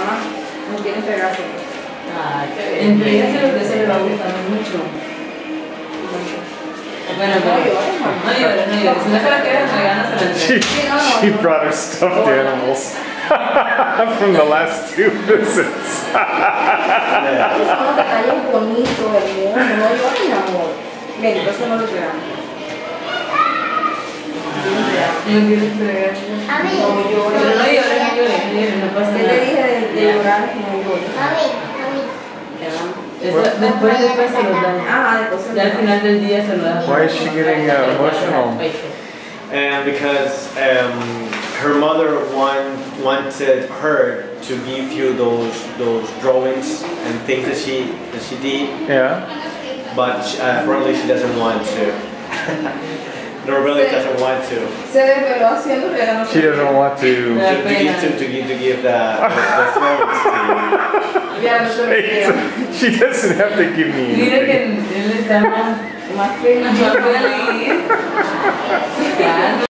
mamá no quiere entregarse. Entre ellas se le va gustando mucho. Bueno, no llores. No llores. Si no se la quieres entregar, no se la entregas. She brought her stuffed animals from the last 2 visits. Esos son los detalles bonitos, hermosos. No llores, mi amor. Ven, entonces no lo entregamos. No quiero entregar. No llores. Pero no llores, no pasa ¿Qué nada. te dije de llorar? No llores. Después se los dan. Después se Ya al final del día se lo dan. Why is she getting emotional? Because her mother wanted her to give you those drawings and things that she did, Yeah. but apparently she doesn't want to. No, really doesn't want to. Se desveló haciendo regalo. She doesn't want to. To give the drawings to you. She doesn't have to give me Mira que anything. él está más feliz.